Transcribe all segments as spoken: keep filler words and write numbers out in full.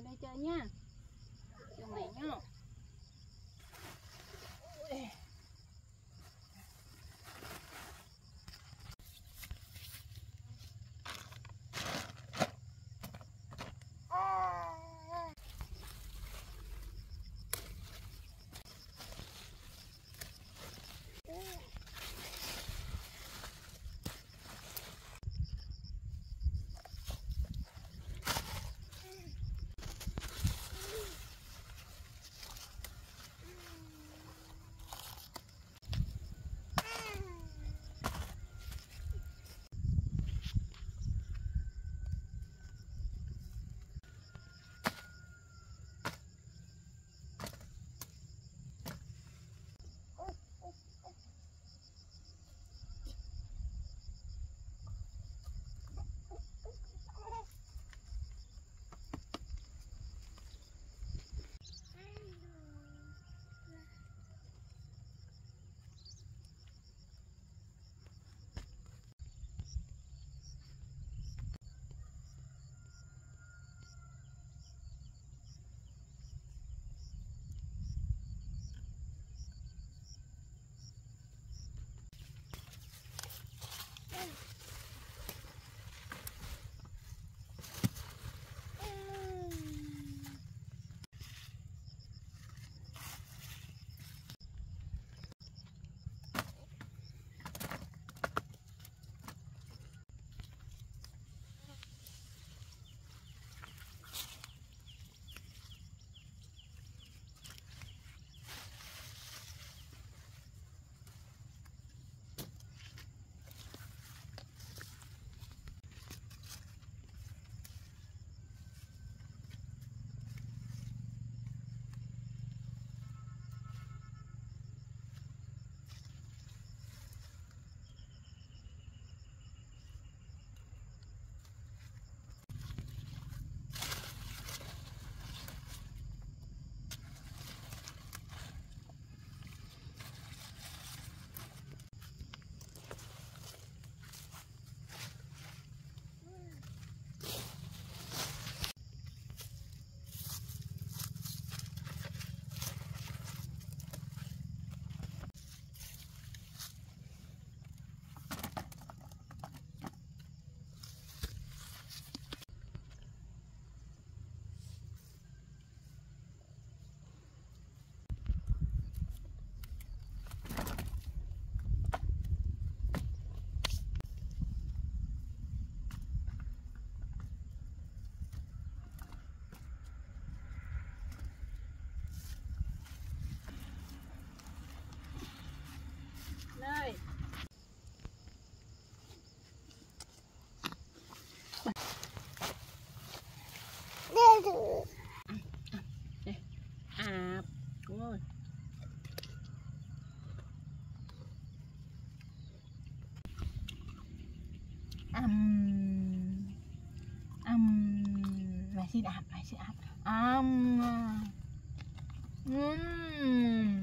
đây chơi nha. Cho mẹ nhá. Đây. Đây. À, đúng rồi. Ừm. Ừm. Mày xin ạp, mày xin ạp. Ừm. Ừm.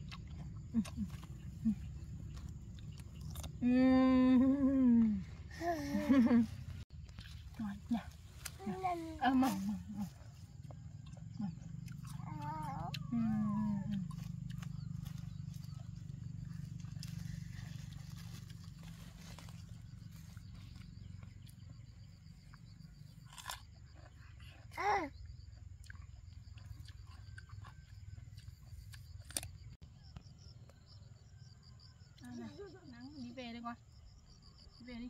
Ừm. Rồi, nha. Ờ, mầm, mầm, mầm. Ừm. Nắng đi về đây con. Đi về đi.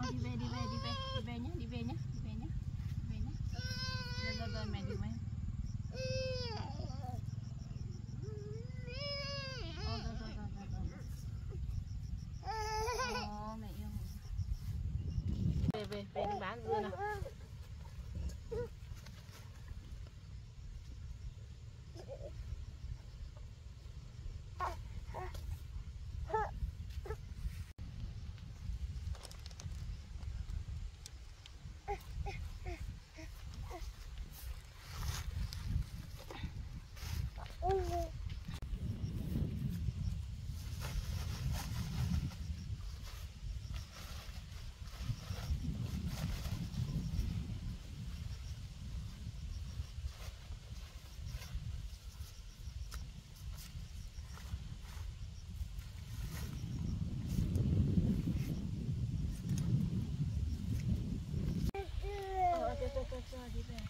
đi về đi về đi về đi về nhá đi về nhá đi về nhá đi về nhá rồi rồi rồi mẹ đi về. Ô rồi rồi rồi rồi rồi. Ô mẹ yêu. Về về về đi bán dưa nào. Cho cho cho đi về.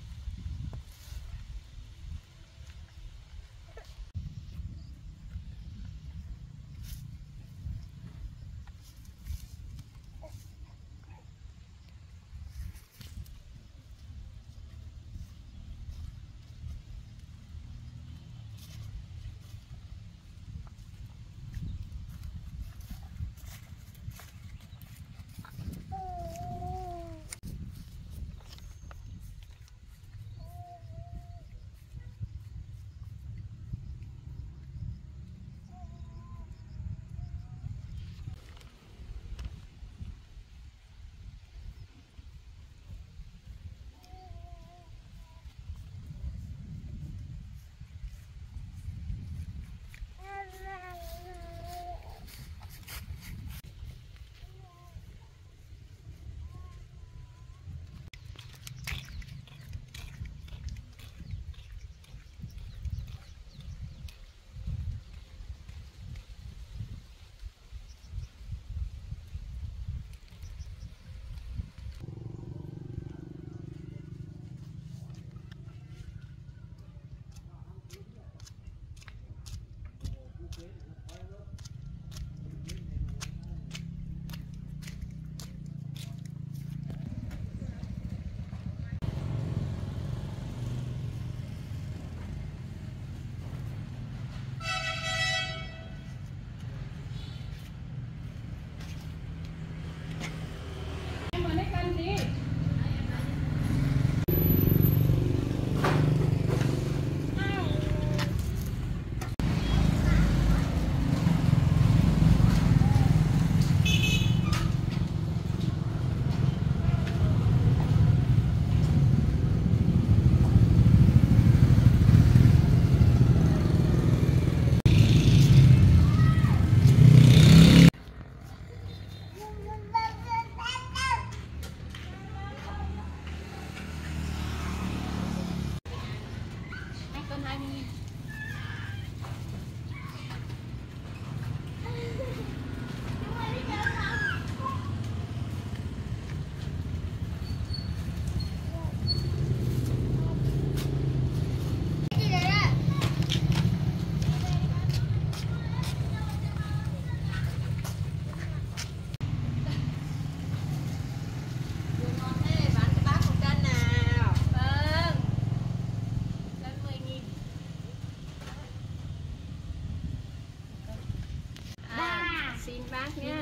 Bác nha.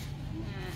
À.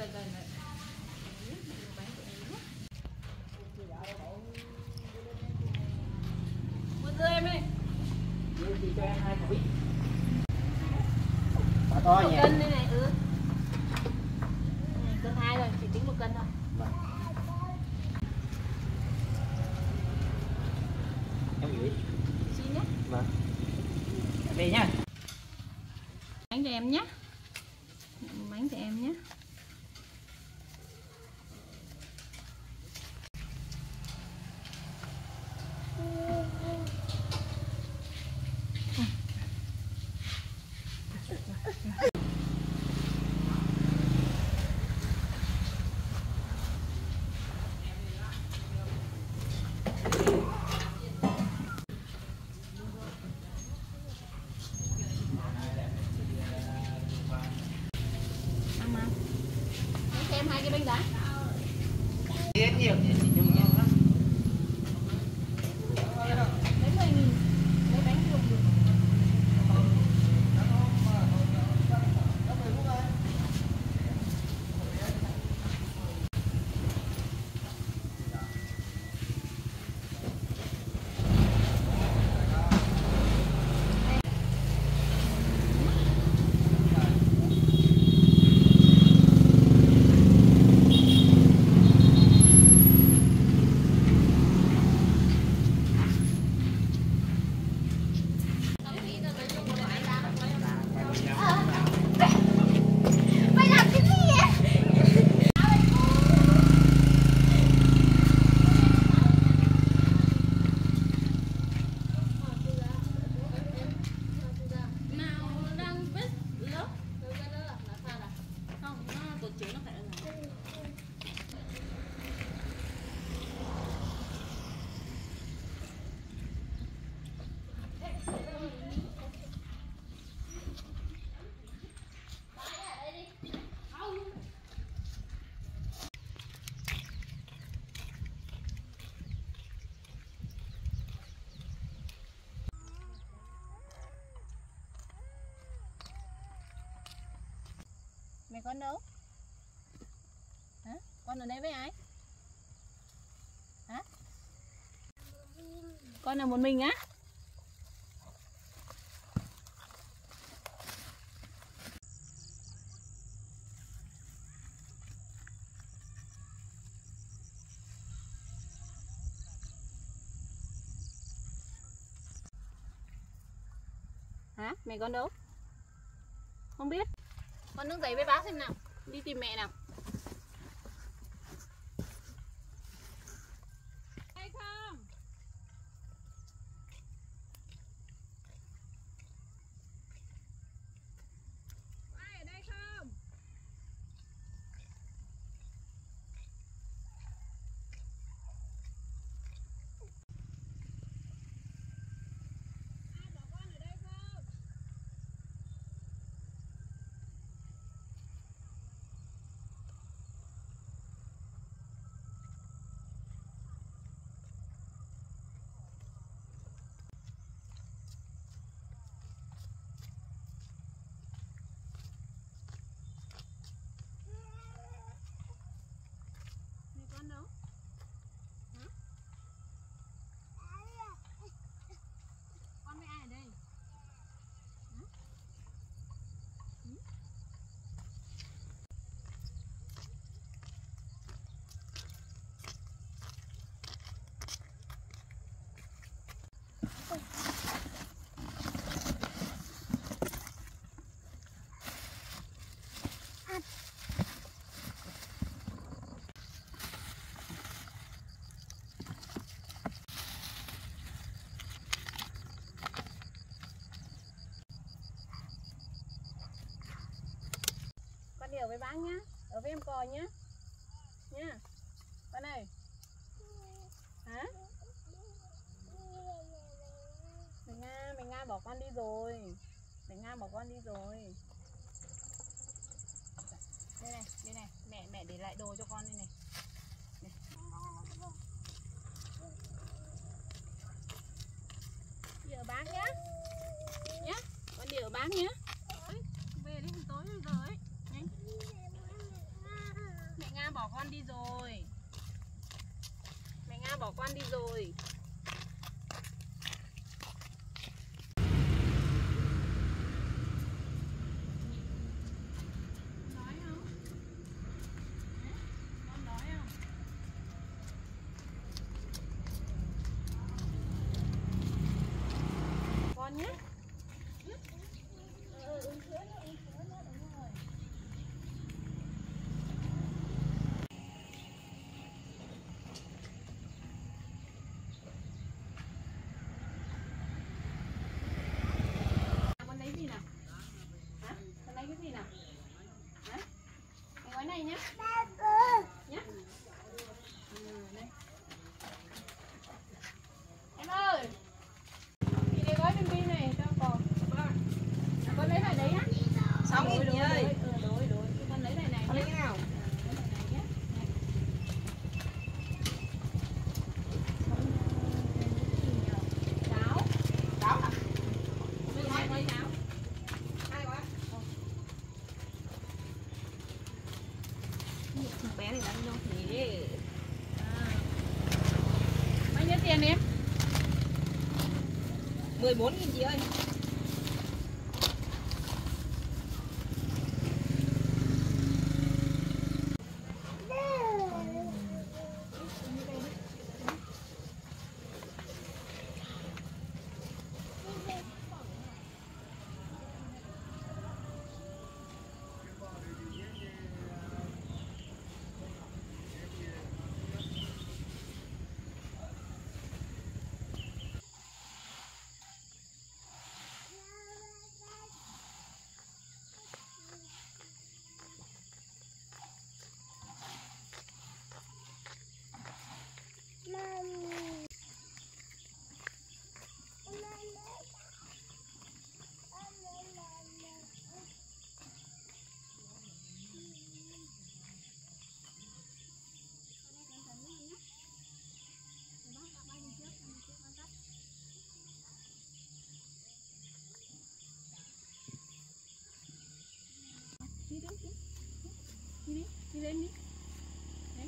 rồi rồi rồi. Bán của em nhé. Mua dưa em đi. Dưa chị cho em hai quả. Quả to nhỉ? Một cân đây này, ừ. Này, cân hai rồi, chỉ tính một cân thôi. Vâng. Em gửi. Xin nhé. Vâng. Về nhá. Bánh cho em nhé. Bánh cho em nhé. Em hai cái bánh đá. Rất nhiều chị Nhung nhiều lắm. Lấy mười nghìn. Lấy bánh dùng được. Mẹ con đâu? Hả? Con ở đây với ai? Hả? Con ở một mình á? Hả? Mẹ con đâu? Không biết. Con nước giấy với bác xem nào. Đi tìm mẹ nào. Đây không? Ai ở đây không? Ai bảo con ở đây không? Mẹ con đâu? Hả? Con với ai ở đây? Hả? Ừ? Con đi ở với bác nhá, ở với em cò nhá, nha. Con ơi. Hả? Mẹ Nga, mẹ Nga bỏ con đi rồi. Mẹ Nga bỏ con đi rồi. Đây này, đây này, mẹ mẹ để lại đồ cho con đây này. Này. Đi ở bác nhá. Nhá, con đi ở bác nhá. Về đi tối rồi ấy. Nhanh. con đi rồi. Mẹ Nga bỏ con đi rồi. Đói không? Hả? Con đói không? Con nhé. Ừ, uống sữa nữa, uống sữa nữa, đúng rồi. Con lấy gì nào? Hả? Con lấy cái gì nào? Hả? Cái gói này nhá. Nhá. Ừ, đây. Em ơi. Chị cái gói bim bim này cho con. À, con lấy lại đấy á. Sáu nghìn chị ơi. Ừ, đối đối. Con lấy lại này Con nhá. lấy cái nào? Lấy lại này nhá. Này. Cháo. Cháo hả? Đây hai gói cháo. Hai gói. Thằng bé này đang đâu thế? À. Bao nhiêu tiền em? mười bốn nghìn chị ơi. Đi đi đi. Đi đi, đi lên đi. Đấy.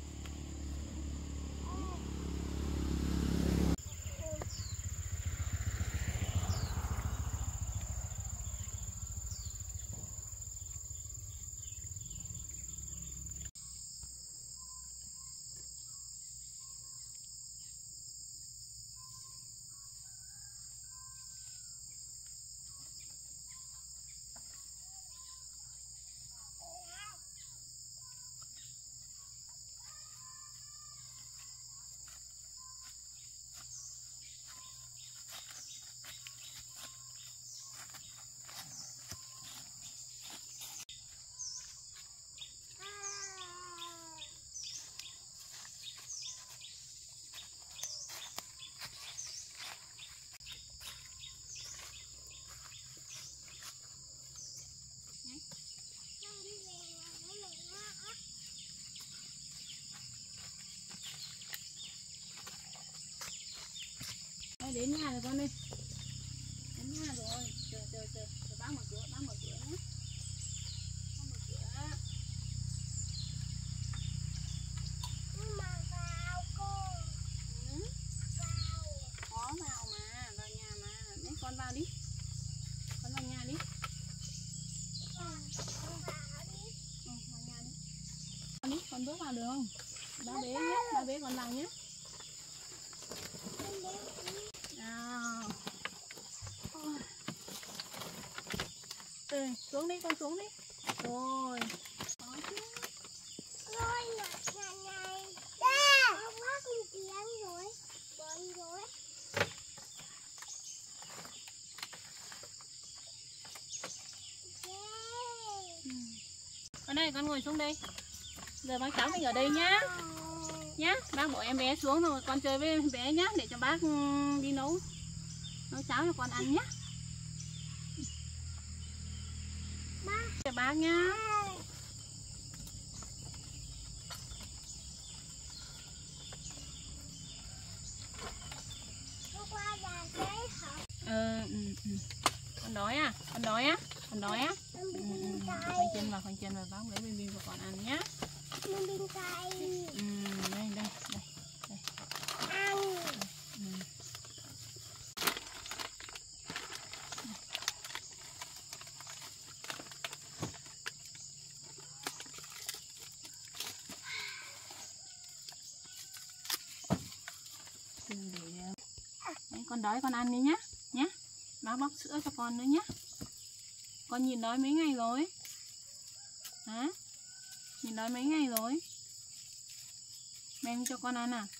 Đây, đến nhà rồi con ơi. Đến nhà rồi. Chờ chờ chờ, chờ bác mở cửa, bác mở cửa nhé. Bác mở cửa. Nhưng mà vào cô. Ừ. Vào. Có vào mà, vào nhà mà. Đấy, con vào đi. Con vào nhà đi. Vào đi. Ừ, vào nhà đi. Con đi, con bước vào được không? Ba bế nhé, ba bế con vào nhé. Nào. Rồi, xuống đi, con xuống đi. Rồi. Có chứ. Rồi là nhà này. Đây. Nó quá con tiếng rồi. Bận rồi. Con đây, con ngồi xuống đây. Giờ bác cháu mình ở đây nhá. Nhá, bác bỏ em bé xuống rồi con chơi với em bé nhá, để cho bác đi nấu nấu cháo cho con ăn nhá. Ba. Chào bác nhá. Nó qua nhà đấy hả? Ờ, ừ, ừ. Con đói à? Con đói á? Con đói á? Ừ, ừ. Khoanh chân vào, khoanh chân vào bác lấy bim bim cho con ăn nhá. Mình bên cạnh. Ừ, đây đây đây đây. Ăn. Ừ. Để... Đấy, con đói con ăn đi nhá nhá. Bác bóc sữa cho con nữa nhá. Con nhìn đói mấy ngày rồi? Hả? Nhìn đói mấy ngày rồi? Mẹ không cho con ăn à?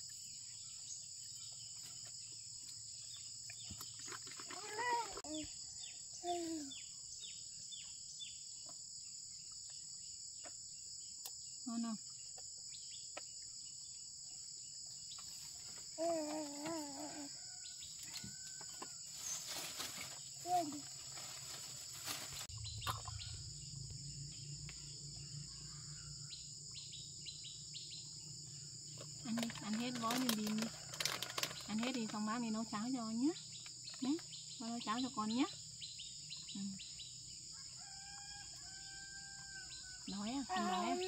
Ngon không? Ăn đi, ăn hết gói nhìn đi, đi. Ăn hết thì xong bác đi nấu cháo cho nhé. Đấy, bác nấu cháo cho con nhé. Ừ. Đói à? Con đói à?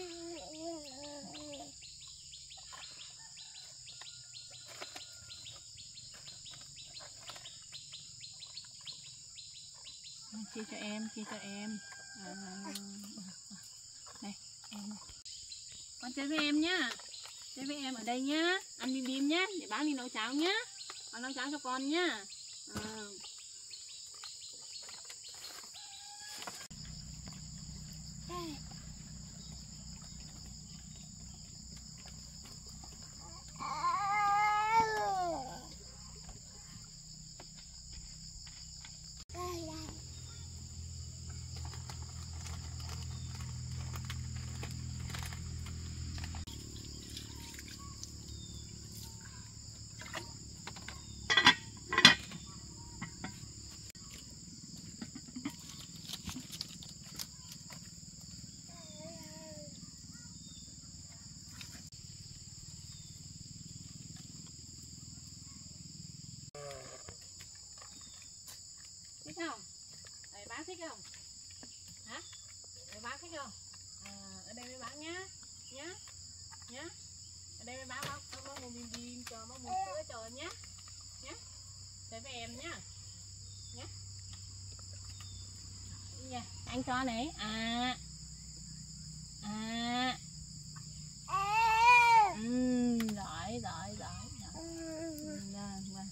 Chia cho em, chia cho em. À, đây, em này. Con chơi với em nhá. Chơi với em ở đây nhá. Ăn bim bim nhá, để bác đi nấu cháo nhá. Con nấu cháo cho con nhá. À. Thích không? Đấy, bác thích không? Hả? Đấy, bác thích không? À, ở đây với bác nhá. Nhá. Nhá. Ở đây với bác bác bác, bác mua bim bim cho, bác mua sữa cho nhá. Nhá. Chơi với em nhá. Nhá. Nha, anh cho này. À. À. Ừ, giỏi, giỏi, giỏi, giỏi. Ừ, vâng, vâng.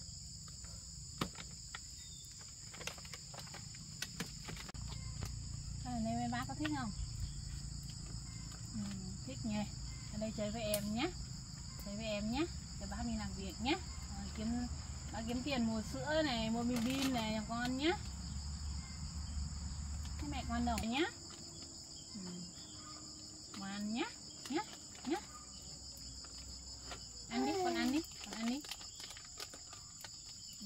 Ở đây mấy bác có thích không? Ừ, thích nha. Ở đây chơi với em nhé. Chơi với em nhé. Cho bác đi làm việc nhé. À, kiếm bác kiếm tiền mua sữa này, mua bim bim này cho con nhé. Thế mẹ con đâu nhé. Ừ. Ngoan nhé. Nhé. Nhé. Ăn đi, con ăn đi, con ăn đi. Ừ.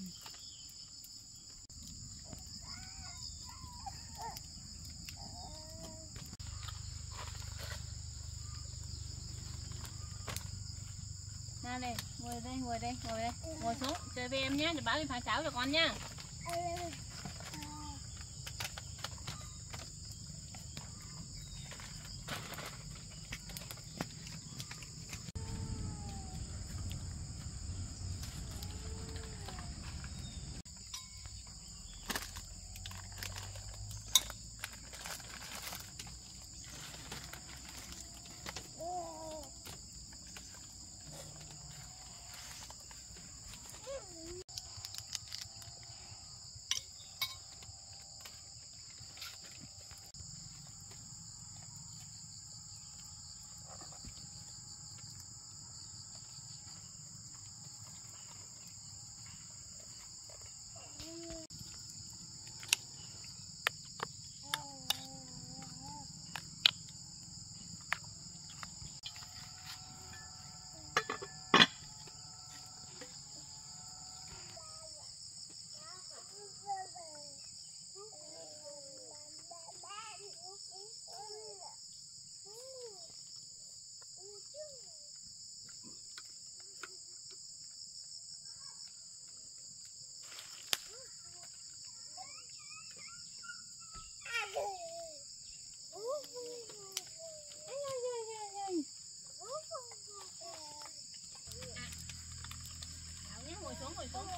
Ra đây, ngồi đây, ngồi đây, ngồi đây, ngồi xuống, chơi với em nhé, để bác đi pha cháo cho con nhá. ngồi xuống, ngồi xuống.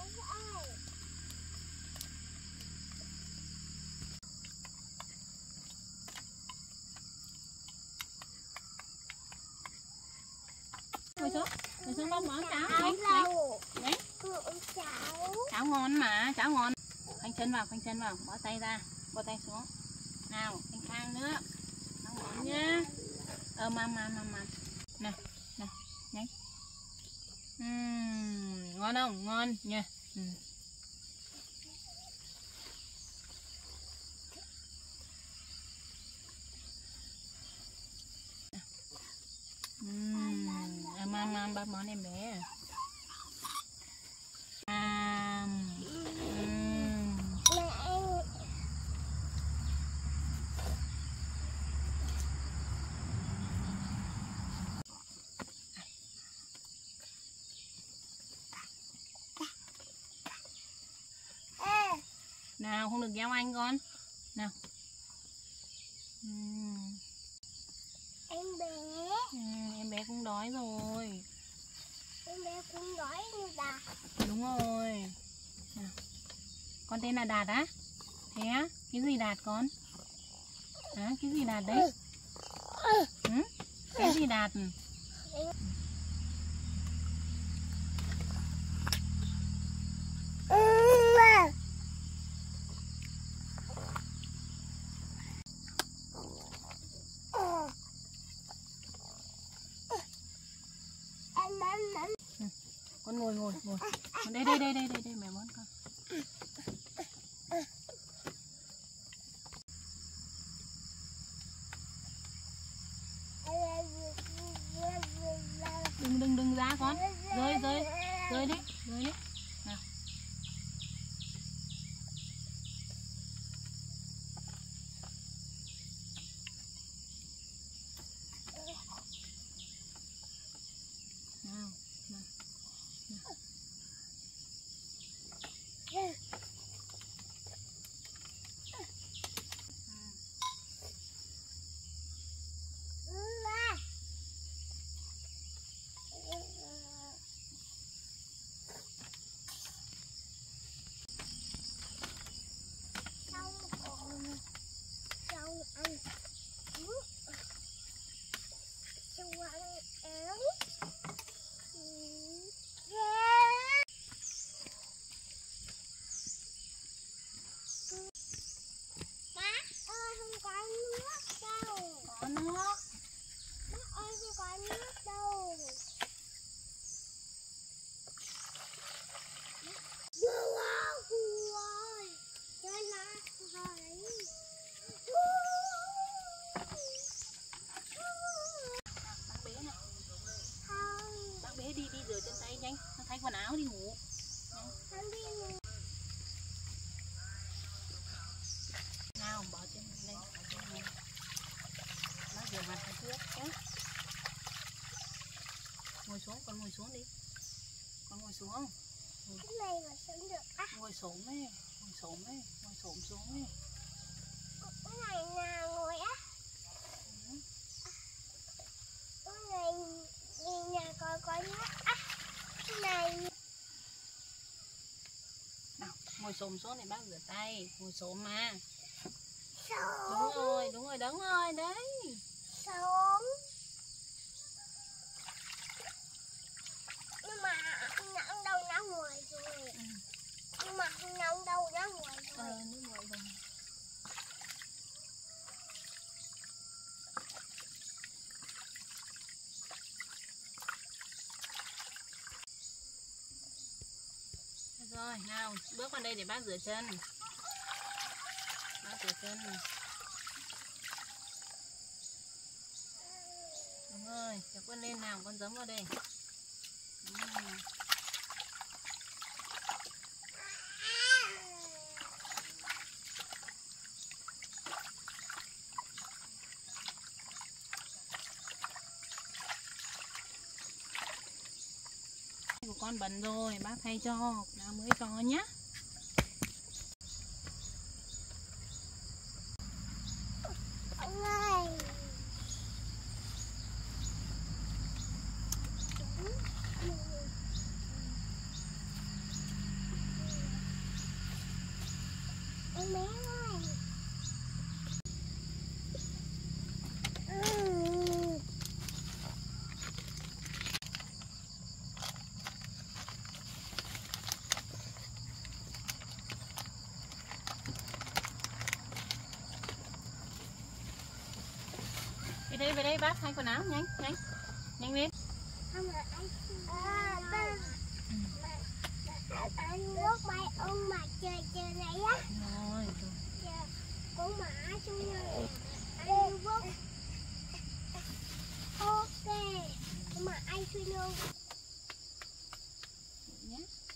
Ngồi xuống, ngồi xuống bóc món cháo. Đấy, đấy. Cháo. Cháo ngon mà, cháo ngon. Khoanh chân vào, khoanh chân vào, bỏ tay ra, bỏ tay xuống. Nào, anh Khang nữa. Cháo ngon nhá. Ờ, mam, mam, mam, mam. Nè, nè, nhánh. Uhm, ngon không? Ngon nha. Ừ. Uhm, à, mam, mam, ba món em bé. À, uhm. Nào, không được giao anh con. Nào. Uhm. Em bé. Uhm, em bé cũng đói rồi. Em bé cũng đói như Đạt. Đúng rồi. Nào. Con tên là Đạt á? Thế á? Cái gì Đạt con? Hả? Cái gì Đạt đấy? Ừ? Cái gì Đạt? Con ngồi ngồi ngồi. Đây đây đây đây đây đây mẹ món con. Đừng đừng đừng ra con. Rơi rơi rơi đấy, rơi đấy. Nào. Nào, nào. Đi đi rửa chân tay nhanh, thay quần áo đi ngủ. Nào bỏ chân lên, bỏ chân lên. Nó rửa mặt phải trước nhé. Ngồi xuống, con ngồi xuống đi. Con ngồi xuống. Ừ. Cái này mà xuống được á. Ngồi xổm ấy, ngồi xổm ấy, ngồi xổm xuống ấy. Cái này nào ngồi á. Ừ. Cái này đi nhà coi coi nhé. À, cái này. Nào, ngồi xổm xuống để bác rửa tay, ngồi xổm mà. Sống. Đúng rồi, đúng rồi, đúng rồi, đấy. Sống. Nhưng mà nắng đâu nó ngoài rồi. Ừ. Nhưng mà nắng đâu nó ngoài rồi. Ờ, nó ngoài rồi. Rồi, nào, bước vào đây để bác rửa chân. Bác rửa chân. Đúng rồi, kéo con lên nào, con giấm vào đây. Uhm. Của con bẩn rồi, bác thay cho, nào mới cho nhé. Ông ơi. Về đây, về đây bác thay quần áo nhanh, nhanh, nhanh lên. Không là anh à, ba. Mà, mà, anh quốc bay ông mặt trời trời này á. Rồi. Con mã xuống rồi. Anh quốc. Ok. Mà anh suy nhung. Nhé.